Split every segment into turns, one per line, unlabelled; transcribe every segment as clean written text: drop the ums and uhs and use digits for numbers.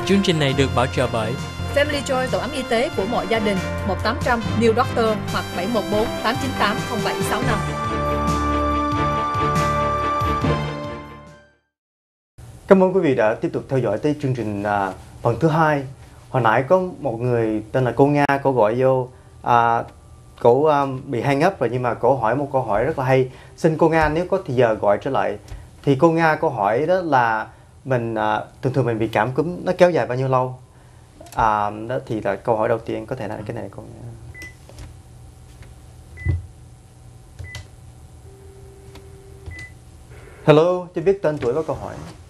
Chương trình này được bảo trợ bởi
Family Joy, tổ ấm y tế của mọi gia đình, 1800 New Doctor hoặc 714 898 0765.
Cảm ơn quý vị đã tiếp tục theo dõi tới chương trình phần thứ hai. Hồi nãy có một người tên là cô Nga, cô gọi vô, cổ bị hang up rồi, nhưng mà cổ hỏi một câu hỏi rất là hay. Xin cô Nga nếu có thì giờ gọi trở lại. Thì cô Nga câu hỏi đó là mình thường mình bị cảm cúm nó kéo dài bao nhiêu lâu? Đó thì là câu hỏi đầu tiên, có thể là cái này cô Nga. Hello, cho biết tên tuổi và câu hỏi.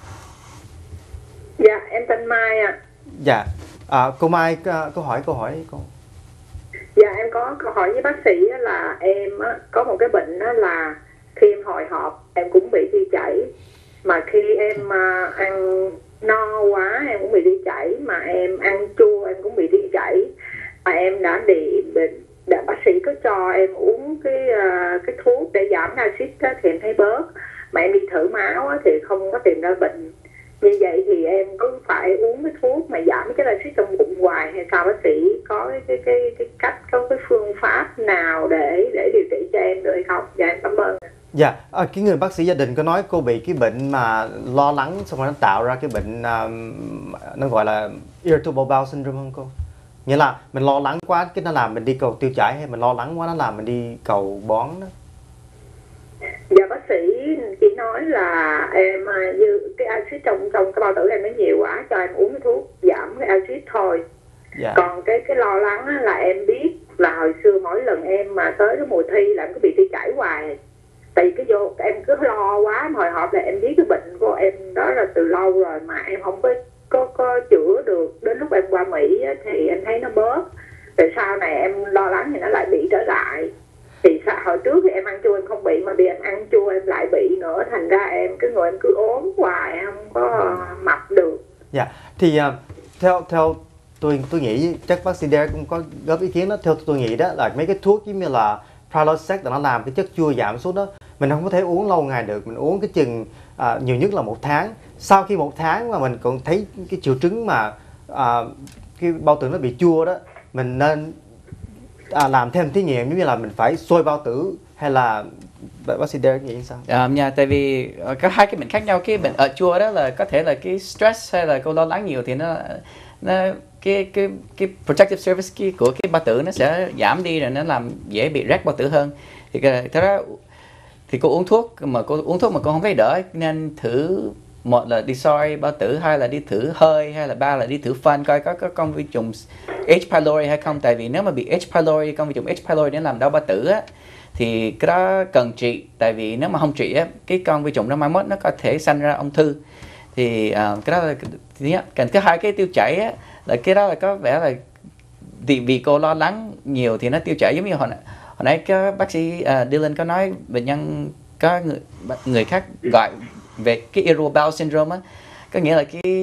Dạ, em tên Mai ạ.
Dạ, cô Mai câu hỏi đi cô.
Dạ, em có câu hỏi với bác sĩ là em có một cái bệnh là khi em hồi hộp em cũng bị tiêu chảy, mà khi em ăn no quá em cũng bị tiêu chảy, mà em ăn chua em cũng bị tiêu chảy. Mà em đã bác sĩ có cho em uống cái thuốc để giảm axit thì em thấy bớt, mà em đi thử máu thì không có tìm ra bệnh. Như vậy thì em có phải uống cái thuốc mà giảm cái axit trong bụng hoài hay sao bác sĩ? Có cái cách, có cái phương pháp nào để điều trị cho em được hay không? Dạ em cảm ơn.
Dạ, cái người bác sĩ gia đình có nói cô bị cái bệnh mà lo lắng xong rồi nó tạo ra cái bệnh nó gọi là irritable bowel syndrome không cô? Nghĩa là mình lo lắng quá cái nó làm mình đi cầu tiêu chảy, hay mình lo lắng quá nó làm mình đi cầu bón đó?
Dạ bác sĩ chỉ nói là em như cái axit trong cái bao tử em nó nhiều quá, cho em uống cái thuốc giảm cái axit thôi.
Dạ.
Còn cái lo lắng là em biết là hồi xưa mỗi lần em mà tới cái mùa thi là em cứ bị tiêu chảy hoài. Tại vì em cứ lo quá, hồi hộp là em biết cái bệnh của em đó là từ lâu rồi mà em không có chữa được. Đến lúc em qua Mỹ thì em thấy nó bớt, rồi sau này em lo lắng thì nó lại bị trở lại. Thì hồi trước thì em ăn chua em không bị, mà vì em ăn chua em lại bị nữa, thành ra cái người em cứ ốm hoài, không có mập được.
Dạ, thì theo tôi nghĩ chắc bác sĩ Derek cũng có góp ý kiến đó. Theo tôi nghĩ đó là mấy cái thuốc giống như là Prilosec là nó làm cái chất chua giảm xuống đó, mình không có thể uống lâu ngày được. Mình uống cái chừng nhiều nhất là 1 tháng. Sau khi 1 tháng mà mình còn thấy cái triệu chứng mà cái bao tử nó bị chua đó, mình nên làm thêm thí nghiệm, giống như là mình phải xôi bao tử, hay là bác sĩ Derek nghĩ sao?
Tại vì có hai cái bệnh khác nhau. Cái bệnh ở chua đó là có thể là cái stress hay là cô lo lắng nhiều thì nó cái protective service của cái bao tử nó sẽ giảm đi, rồi nó làm dễ bị rách bao tử hơn. Thì thật ra thì cô uống thuốc mà cô không thấy đỡ, nên thử một là đi soi bao tử, hai là đi thử hơi, hay là ba là đi thử phân coi có con vi trùng H. pylori hay không. Tại vì nếu mà bị H. pylori, con vi trùng H. pylori nó làm đau bao tử á, thì cái đó cần trị. Tại vì nếu mà không trị á, cái con vi trùng đó mai mốt nó có thể sanh ra ung thư. Thì cái đó là thứ nhất. Còn thứ hai, cái tiêu chảy á, là cái đó là có vẻ là vì cô lo lắng nhiều thì nó tiêu chảy. Giống như hồi nãy cái bác sĩ Dylan có nói bệnh nhân có người khác gọi về cái irritable bowel syndrome á, có nghĩa là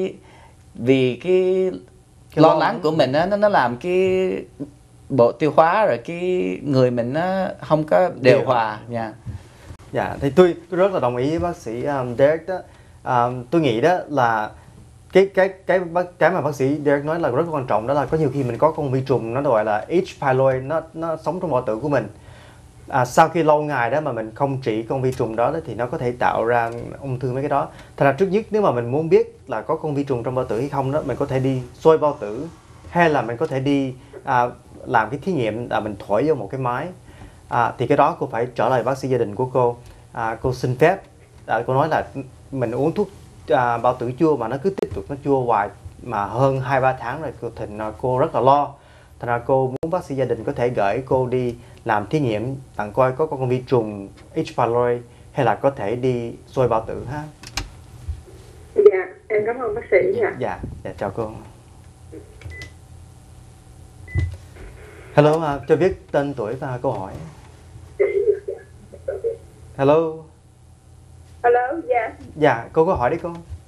vì cái lo lắng của mình á, nó làm cái bộ tiêu hóa rồi cái người mình nó không có điều hòa.
Dạ, thì tôi rất là đồng ý với bác sĩ Derek đó. Tôi nghĩ đó là cái mà bác sĩ Derek nói là rất quan trọng, đó là có nhiều khi mình có con vi trùng nó gọi là H. pylori, nó sống trong bao tử của mình. Sau khi lâu ngày đó mà mình không trị con vi trùng đó thì nó có thể tạo ra ung thư mấy cái đó. Thật ra trước nhất, nếu mà mình muốn biết là có con vi trùng trong bao tử hay không đó, mình có thể đi xôi bao tử, hay là mình có thể đi làm cái thí nghiệm là mình thổi vô một cái máy. Thì cái đó cô phải trở lại bác sĩ gia đình của cô. Cô xin phép, cô nói là mình uống thuốc bao tử chua mà nó cứ tiếp tục nó chua hoài mà hơn 2-3 tháng rồi, thì cô rất là lo. Thành ra cô muốn bác sĩ gia đình có thể gửi cô đi làm thí nghiệm tặng coi có con vi trùng H. pylori, hay là có thể đi xôi bao tử ha.
Dạ, em cảm ơn bác sĩ.
Dạ, chào cô. Hello, cho biết tên tuổi và câu hỏi. Hello.
Hello, dạ.
Dạ, cô có hỏi đi cô.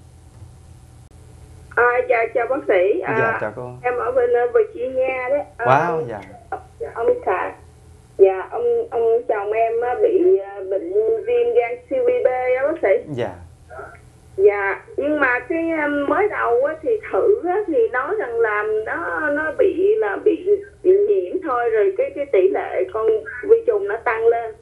Dạ, chào bác sĩ.
Dạ, chào cô.
Em ở bên Virginia đấy.
Wow, dạ.
Ông Thà. Dạ, ông chồng em bị bệnh viêm gan siêu vi B đó bác sĩ.
Dạ.
Dạ, nhưng mà cái mới đầu á, thì thử á, thì nói rằng là nó bị nhiễm thôi, rồi cái tỷ lệ con vi trùng nó tăng lên.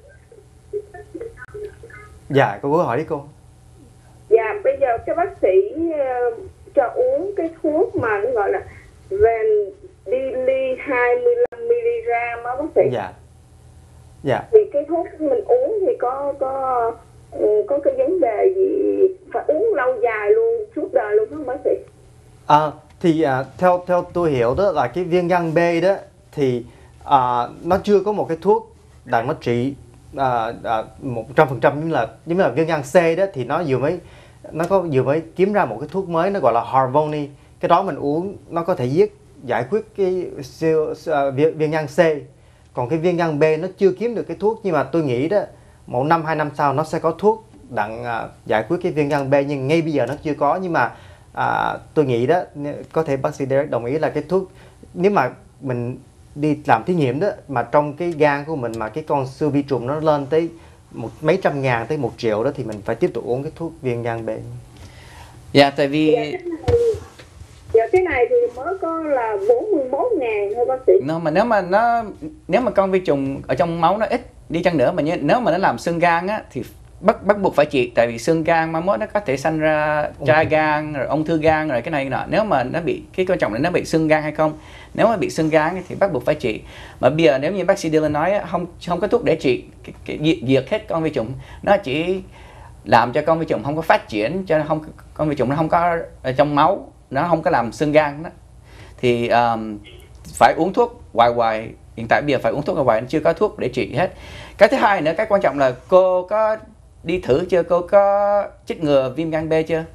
Dạ, cô cứ hỏi đi cô.
Dạ, bây giờ cái bác sĩ cho uống cái thuốc mà nó gọi là Vendili 25mg á bác sĩ.
Dạ. Dạ.
Thì cái thuốc mình uống thì có cái vấn đề gì, phải uống lâu dài luôn, suốt đời luôn không bác sĩ?
Thì theo tôi hiểu đó là cái viêm gan B đó thì nó chưa có một cái thuốc đang nó trị 100%, nhưng là viêm gan C đó thì nó vừa mới kiếm ra một cái thuốc mới, nó gọi là Harvoni. Cái đó mình uống nó có thể giải quyết cái viêm gan C. Còn cái viêm gan B nó chưa kiếm được cái thuốc, nhưng mà tôi nghĩ đó 1 năm 2 năm sau nó sẽ có thuốc đặng giải quyết cái viêm gan B, nhưng ngay bây giờ nó chưa có. Nhưng mà tôi nghĩ đó có thể bác sĩ Derek đồng ý là cái thuốc, nếu mà mình đi làm thí nghiệm đó mà trong cái gan của mình mà cái con siêu vi trùng nó lên tới mấy trăm ngàn tới 1 triệu đó, thì mình phải tiếp tục uống cái thuốc viêm gan B.
Dạ, tại vì
cái này thì mới có là 41.000 thôi bác sĩ.
mà nếu mà con vi trùng ở trong máu nó ít đi chăng nữa, mà nếu mà nó làm xương gan á thì bắt buộc phải trị, tại vì xương gan mai mốt nó có thể sanh ra chai gan rồi ung thư gan rồi cái này nọ. Nếu mà nó bị, cái quan trọng là nó bị xương gan hay không. Nếu mà bị xương gan thì bắt buộc phải trị. Mà bây giờ nếu như bác sĩ Dylan nói không có thuốc để trị diệt hết con vi trùng, nó chỉ làm cho con vi trùng không có phát triển, cho con vi trùng nó không có ở trong máu, nó không có làm xương gan đó, thì phải uống thuốc hoài. Hiện tại bây giờ phải uống thuốc hoài, chưa có thuốc để trị hết. Cái thứ hai nữa, cái quan trọng là cô có đi thử chưa, cô có chích ngừa viêm gan B chưa?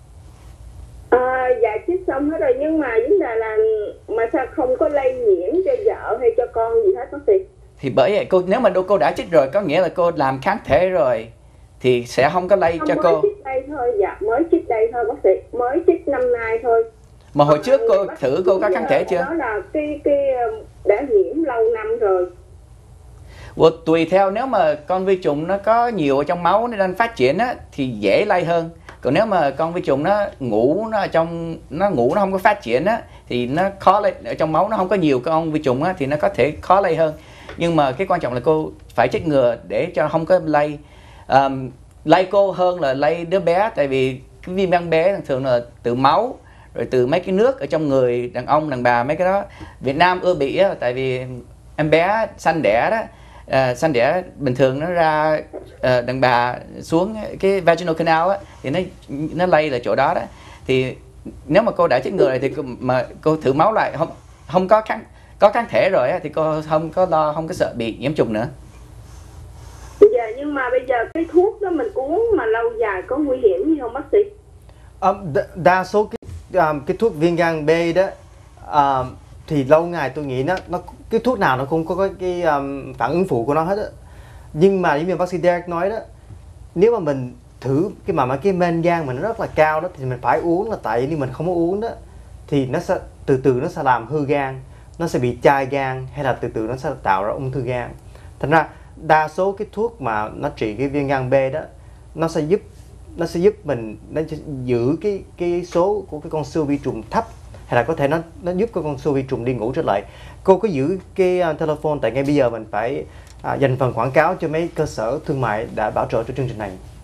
Dạ chích xong hết rồi, nhưng mà vấn đề là mà sao không có lây nhiễm cho vợ hay cho con gì hết bác sĩ?
Thì bởi vậy nếu mà cô đã chích rồi, có nghĩa là cô làm kháng thể rồi thì sẽ không có lây cho cô.
Mới chích đây thôi, dạ mới chích đây thôi bác sĩ, mới chích năm nay thôi.
Mà hồi trước cô thử cô có kháng thể chưa?
Đó là cái đã nhiễm lâu năm rồi.
Tùy theo, nếu mà con vi trùng nó có nhiều ở trong máu, nó đang phát triển á, thì dễ lây hơn. Còn nếu mà con vi trùng nó ngủ nó không có phát triển á, thì nó khó lây. Ở trong máu nó không có nhiều con vi trùng á, thì nó có thể khó lây hơn. Nhưng mà cái quan trọng là cô phải chích ngừa để cho không có lây cô hơn là lây đứa bé. Tại vì cái viêm gan B thường là từ máu, rồi từ mấy cái nước ở trong người đàn ông đàn bà, mấy cái đó Việt Nam ưa bị á, tại vì em bé sanh đẻ đó, sanh đẻ bình thường nó ra đàn bà xuống cái vaginal canal á, thì nó lây là chỗ đó đó. Thì nếu mà cô đã chích ngừa rồi thì mà cô thử máu lại không có kháng thể rồi á, thì cô không có sợ bị nhiễm trùng nữa.
Dạ, nhưng mà bây giờ cái thuốc đó mình uống mà lâu dài có nguy hiểm gì không bác sĩ?
Đa số cái thuốc viêm gan B đó thì lâu ngày tôi nghĩ nó cái thuốc nào nó cũng có cái phản ứng phụ của nó hết á. Nhưng mà như bác sĩ Derek nói đó, nếu mà mình thử cái men gan mình nó rất là cao đó, thì mình phải uống. Là tại nếu mình không có uống đó thì nó sẽ từ nó sẽ làm hư gan, nó sẽ bị chai gan, hay là từ nó sẽ tạo ra ung thư gan. Thành ra đa số cái thuốc mà nó trị cái viêm gan B đó, nó sẽ giúp mình giữ cái số của cái con siêu vi trùng thấp, hay là có thể nó giúp cái con siêu vi trùng đi ngủ trở lại. Cô có giữ cái telephone, tại ngay bây giờ mình phải dành phần quảng cáo cho mấy cơ sở thương mại đã bảo trợ cho chương trình này.